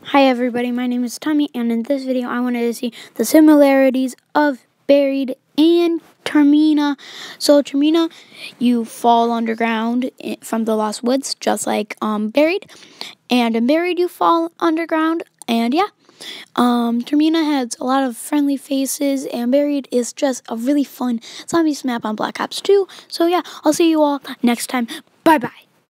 Hi everybody, my name is Tommy, and in this video I wanted to see the similarities of Buried and Termina. So Termina, you fall underground from the Lost Woods, just like Buried. And in Buried you fall underground, and yeah. Termina has a lot of friendly faces, and Buried is just a really fun zombies map on Black Ops 2. So yeah, I'll see you all next time. Bye bye.